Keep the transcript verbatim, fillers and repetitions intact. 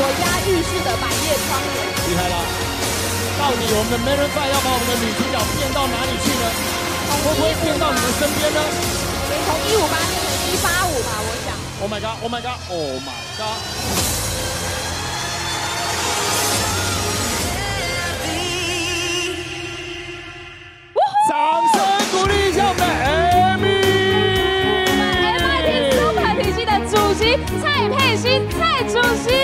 压浴室的百叶窗帘。 厉害了！到底我们的 Maroon 五要把我们的女主角变到哪里去呢？会不会变到你们身边呢？ 可以从一五八变成一八五吧，我想。 Oh my god! Oh my god! Oh my god! 掌声鼓励一下我们的 Amy。 我们 M I T Super 体系的主席蔡佩欣，蔡主席。